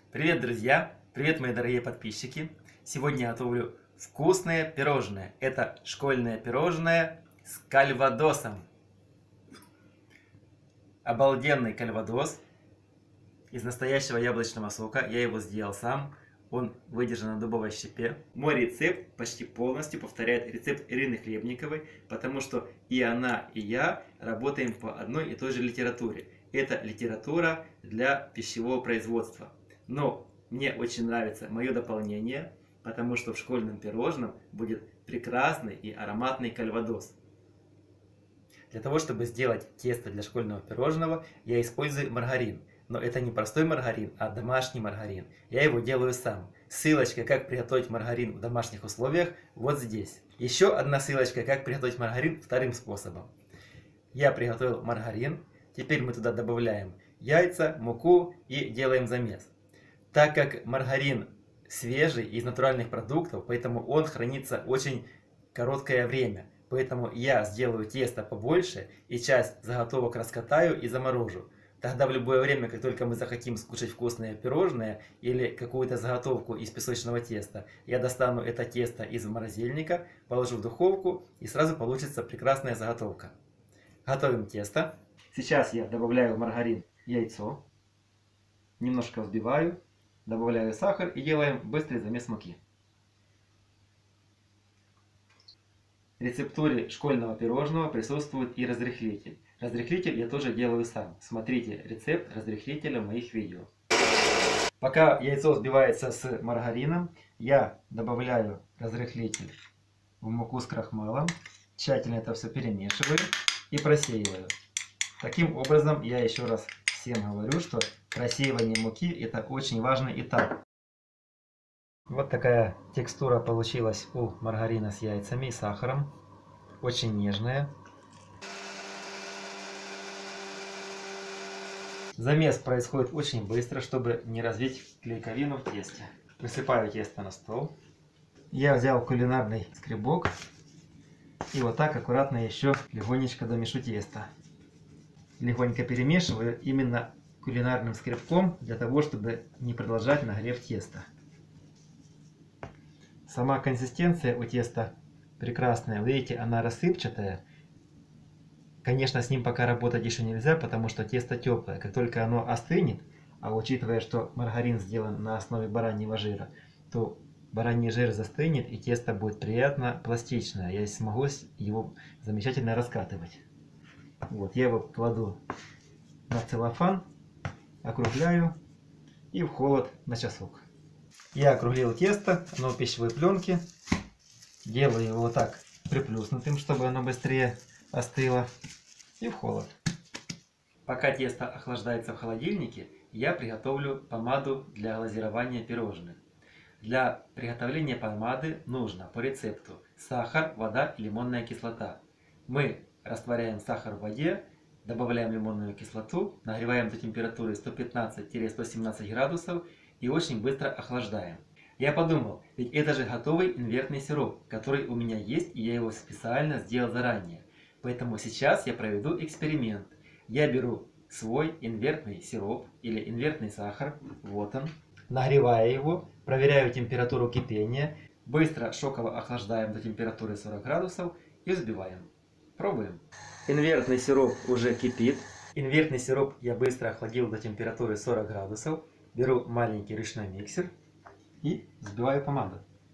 Привет, друзья! Привет, мои дорогие подписчики! Сегодня я готовлю вкусное пирожное. Это школьное пирожное с кальвадосом. Обалденный кальвадос из настоящего яблочного сока. Я его сделал сам. Он выдержан на дубовой щепе. Мой рецепт почти полностью повторяет рецепт Ирины Хлебниковой, потому что и она, и я работаем по одной и той же литературе. Это литература для пищевого производства. Но мне очень нравится мое дополнение, потому что в школьном пирожном будет прекрасный и ароматный кальвадос. Для того, чтобы сделать тесто для школьного пирожного, я использую маргарин. Но это не простой маргарин, а домашний маргарин. Я его делаю сам. Ссылочка, как приготовить маргарин в домашних условиях, вот здесь. Еще одна ссылочка, как приготовить маргарин вторым способом. Я приготовил маргарин. Теперь мы туда добавляем яйца, муку и делаем замес. Так как маргарин свежий, из натуральных продуктов, поэтому он хранится очень короткое время. Поэтому я сделаю тесто побольше и часть заготовок раскатаю и заморожу. Тогда в любое время, как только мы захотим скушать вкусное пирожное или какую-то заготовку из песочного теста, я достану это тесто из морозильника, положу в духовку и сразу получится прекрасная заготовка. Готовим тесто. Сейчас я добавляю в маргарин яйцо, немножко взбиваю, добавляю сахар и делаем быстрый замес муки. В рецептуре школьного пирожного присутствует и разрыхлитель. Разрыхлитель я тоже делаю сам. Смотрите рецепт разрыхлителя в моих видео. Пока яйцо взбивается с маргарином, я добавляю разрыхлитель в муку с крахмалом. Тщательно это все перемешиваю и просеиваю. Таким образом, я еще раз всем говорю, что просеивание муки это очень важный этап. Вот такая текстура получилась у маргарина с яйцами и сахаром. Очень нежная. Замес происходит очень быстро, чтобы не развить клейковину в тесте. Высыпаю тесто на стол. Я взял кулинарный скребок и вот так аккуратно еще легонечко домешу тесто. Легонько перемешиваю именно кулинарным скребком, для того, чтобы не продолжать нагрев теста. Сама консистенция у теста прекрасная. Видите, она рассыпчатая. Конечно, с ним пока работать еще нельзя, потому что тесто теплое. Как только оно остынет, а учитывая, что маргарин сделан на основе бараньего жира, то бараний жир застынет и тесто будет приятно пластичное. Я смогу его замечательно раскатывать. Вот, я его кладу на целлофан, округляю и в холод на часок. Я округлил тесто, оно в пищевой пленке. Делаю его вот так приплюснутым, чтобы оно быстрее остыло. И в холод. Пока тесто охлаждается в холодильнике, я приготовлю помаду для глазирования пирожных. Для приготовления помады нужно по рецепту сахар, вода и лимонная кислота. Мы растворяем сахар в воде, добавляем лимонную кислоту, нагреваем до температуры 115-117 градусов и очень быстро охлаждаем. Я подумал, ведь это же готовый инвертный сироп, который у меня есть, и я его специально сделал заранее. Поэтому сейчас я проведу эксперимент. Я беру свой инвертный сироп или инвертный сахар, вот он, нагреваю его, проверяю температуру кипения, быстро шоково охлаждаем до температуры 40 градусов и взбиваем. Пробуем. Инвертный сироп уже кипит. Инвертный сироп я быстро охладил до температуры 40 градусов. Беру маленький ручной миксер и взбиваю помаду.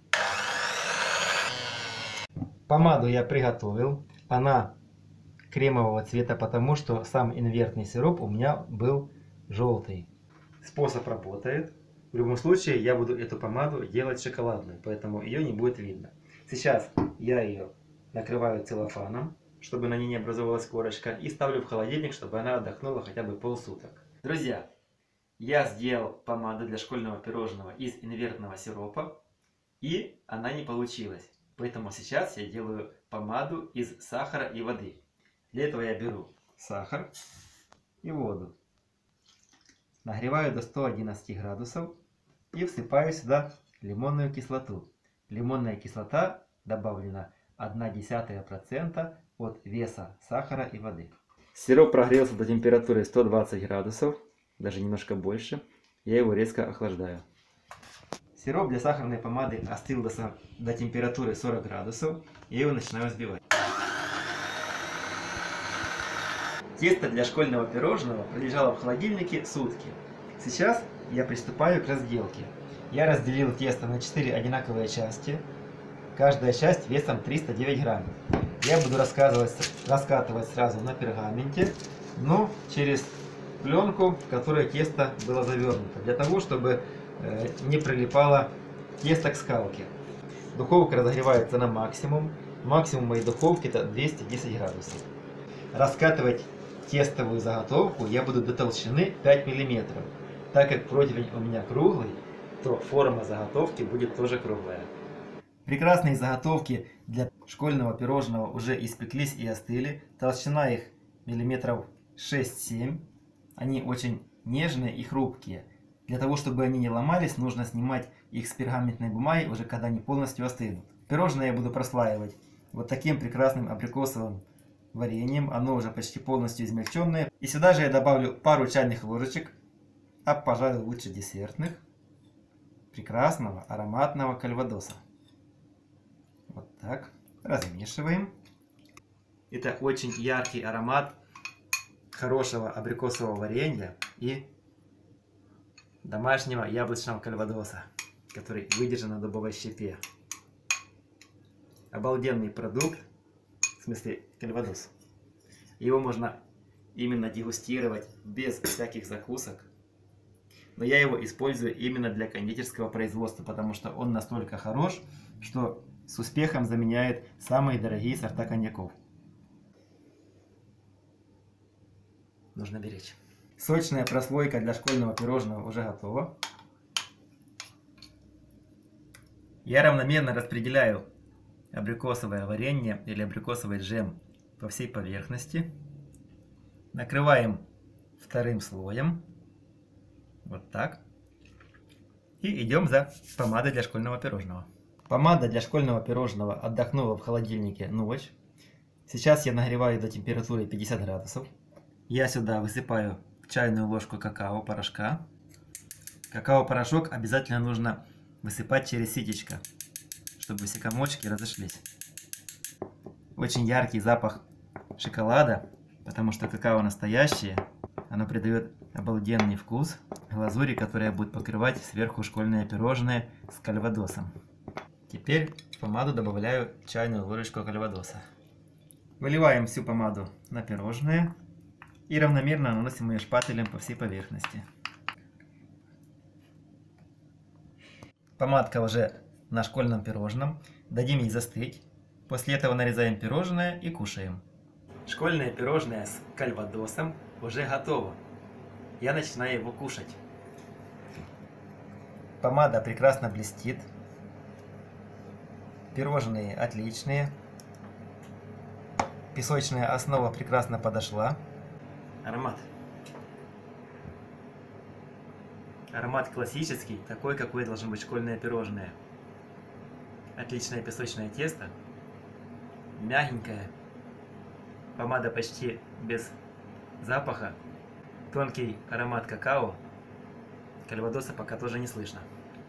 Помаду я приготовил. Она кремового цвета, потому что сам инвертный сироп у меня был желтый. Способ работает. В любом случае я буду эту помаду делать шоколадной, поэтому ее не будет видно. Сейчас я ее накрываю целлофаном, чтобы на ней не образовалась корочка, и ставлю в холодильник, чтобы она отдохнула хотя бы полсуток. Друзья, я сделал помаду для школьного пирожного из инвертного сиропа, и она не получилась. Поэтому сейчас я делаю помаду из сахара и воды. Для этого я беру сахар и воду. Нагреваю до 111 градусов и всыпаю сюда лимонную кислоту. Лимонная кислота добавлена 0,1% от веса сахара и воды. Сироп прогрелся до температуры 120 градусов, даже немножко больше. я его резко охлаждаю. Сироп для сахарной помады остыл до температуры 40 градусов. Я его начинаю взбивать. Тесто для школьного пирожного пролежало в холодильнике сутки. Сейчас я приступаю к разделке. Я разделил тесто на 4 одинаковые части. Каждая часть весом 309 грамм. Я буду раскатывать сразу на пергаменте, но через пленку, в которой тесто было завернуто, для того, чтобы не прилипало тесто к скалке. Духовка разогревается на максимум. Максимум моей духовки это 210 градусов. Раскатывать тестовую заготовку я буду до толщины 5 мм. Так как противень у меня круглый, то форма заготовки будет тоже круглая. Прекрасные заготовки для школьного пирожного уже испеклись и остыли. Толщина их миллиметров 6-7. Они очень нежные и хрупкие. Для того, чтобы они не ломались, нужно снимать их с пергаментной бумаги, уже когда они полностью остынут. Пирожное я буду прослаивать вот таким прекрасным абрикосовым вареньем. Оно уже почти полностью измельченное. И сюда же я добавлю пару чайных ложечек, а пожалуй лучше десертных, прекрасного ароматного кальвадоса. Вот так. Размешиваем. Это очень яркий аромат хорошего абрикосового варенья и домашнего яблочного кальвадоса, который выдержан на дубовой щепе. Обалденный продукт, в смысле кальвадос. Его можно именно дегустировать без всяких закусок. Но я его использую именно для кондитерского производства, потому что он настолько хорош, что с успехом заменяет самые дорогие сорта коньяков. Нужно беречь. Сочная прослойка для школьного пирожного уже готова. Я равномерно распределяю абрикосовое варенье или абрикосовый джем по всей поверхности. Накрываем вторым слоем. Вот так. И идем за помадой для школьного пирожного. Помада для школьного пирожного отдохнула в холодильнике ночь. Сейчас я нагреваю до температуры 50 градусов. Я сюда высыпаю чайную ложку какао-порошка. Какао-порошок обязательно нужно высыпать через ситечко, чтобы все комочки разошлись. Очень яркий запах шоколада, потому что какао настоящее. Оно придает обалденный вкус глазури, которая будет покрывать сверху школьное пирожное с кальвадосом. Теперь в помаду добавляю чайную ложечку кальвадоса. Выливаем всю помаду на пирожное и равномерно наносим ее шпателем по всей поверхности. Помадка уже на школьном пирожном. Дадим ей застыть. После этого нарезаем пирожное и кушаем. Школьное пирожное с кальвадосом уже готово. Я начинаю его кушать. Помада прекрасно блестит. Пирожные отличные. Песочная основа прекрасно подошла. Аромат. Аромат классический, такой, какой должен быть школьное пирожное. Отличное песочное тесто. Мягенькое. Помада почти без запаха. Тонкий аромат какао. Кальвадоса пока тоже не слышно.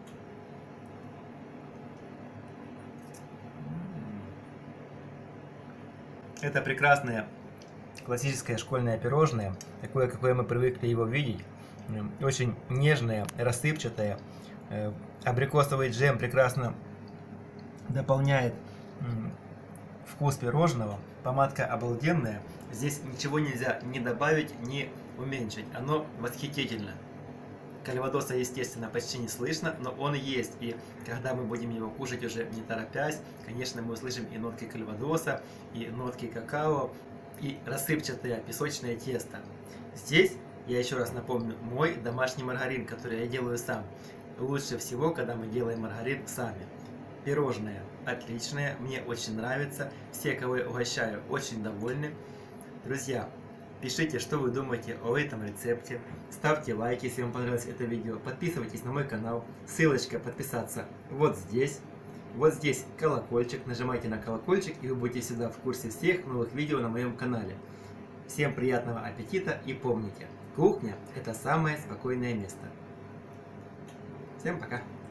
Это прекрасное классическое школьное пирожное, такое, какое мы привыкли его видеть. Очень нежное, рассыпчатое. Абрикосовый джем прекрасно дополняет вкус пирожного. Помадка обалденная. Здесь ничего нельзя ни добавить, ни уменьшить. Оно восхитительно. Кальвадоса, естественно, почти не слышно, но он есть. И когда мы будем его кушать уже не торопясь, конечно, мы услышим и нотки кальвадоса, и нотки какао, и рассыпчатое песочное тесто. Здесь, я еще раз напомню, мой домашний маргарин, который я делаю сам. Лучше всего, когда мы делаем маргарин сами. Пирожное отличное, мне очень нравится. Все, кого я угощаю, очень довольны. Друзья, пишите, что вы думаете о этом рецепте. Ставьте лайки, если вам понравилось это видео. Подписывайтесь на мой канал. Ссылочка подписаться вот здесь. Вот здесь колокольчик. Нажимайте на колокольчик, и вы будете всегда в курсе всех новых видео на моем канале. Всем приятного аппетита и помните, кухня – это самое спокойное место. Всем пока.